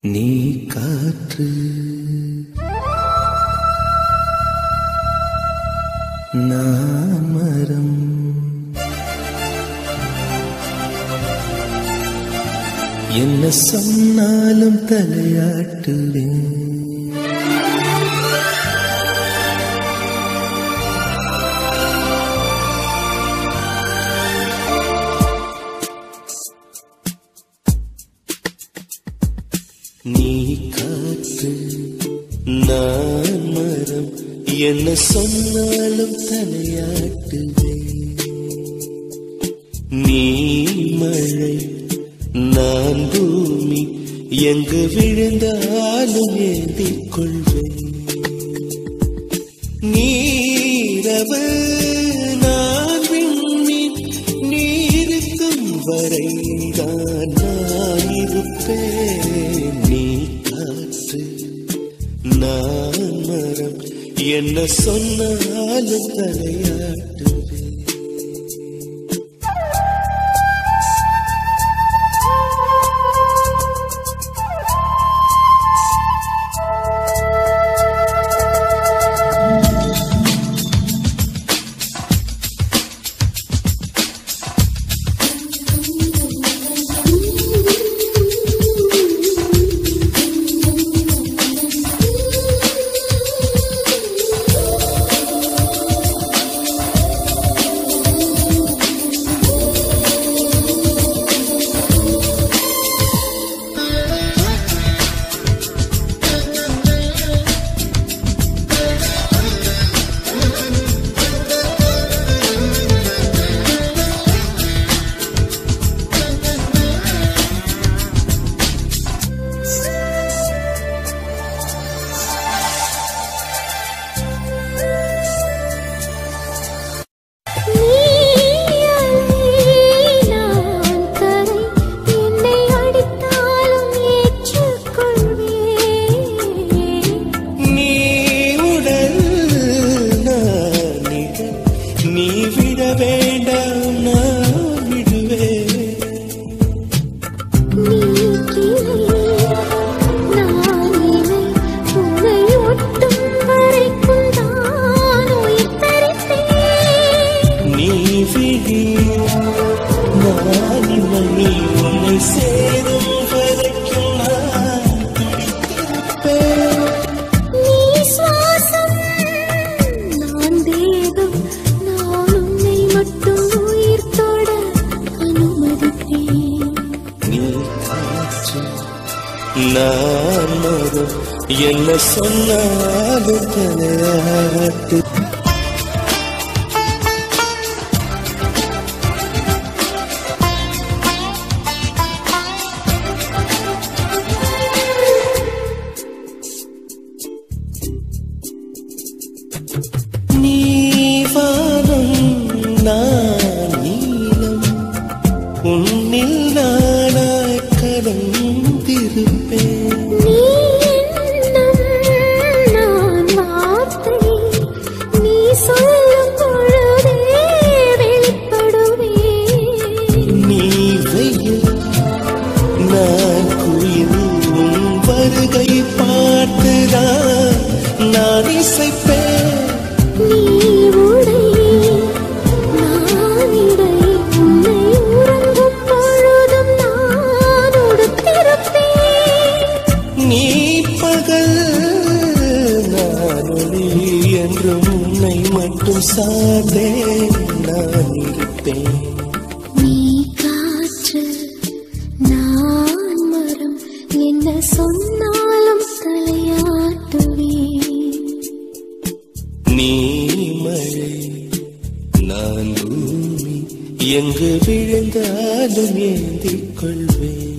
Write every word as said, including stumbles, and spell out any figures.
நீ காற்று நான் மரம் என்ன சொன்னாலும் தலையாட்டுவேன். நீ காற்று நான் மரம் என்ன சொன்னாலும் தலையாட்டுவேன். நீ மழை நான் பூமி எங்கு விழுந்தாலும் ஏந்திக் கொள்வேன். நீரவு நான் விண்மீன் நீருக்கும் வரைதான் நான் இருப்பேன். நீ காற்று நான் மரம் என்ன சொன்னாலும் தலையாட்டு. நீ விட வேண்டாம் நான் விடுவேன். நீ கிளை நான் இலை உன்னை ஒட்டும் வரைக்கும் நான் உயிர் தரிப்பேன். நீ விழி நான் இமை உன்னை சேரும் வரைக்கும் நான் துடித்திருப்பேன். நீ சுவாசம் நான் தேகம் மட்டும் உயிர் தொட அனுமதிப்பேன். நீ காற்று நான் மரம் என்ன சொன்னாலும் தலையாட்டு. நீ வானம் நான் நீலம் உன்னில் நானாய் கலந்திருப்பேன். நீ எண்ணம் நான் வார்த்தை நீ சொல்லும் பொழுதே வெளிப்படுவேன். நீ வெயில் நான் குயில் உன் வருகை பார்த்துதான் நான் இசைப்பேன். நீ உடை நான் இடை உன்னை உறங்கும் பொழுதும் நான் உடுத்திருப்பேன். நீ பகல் நான் ஒளி என்றும் உன்னை மட்டும் சார்ந்தே நான் இருப்பேன். நீ காற்று நான் மரம் என்ன சொன்னாலும் தலையாட்டுவேன். நீ மழை நான் பூமி எங்கு விழுந்தாலும் ஏந்திக் கொள்வேன்.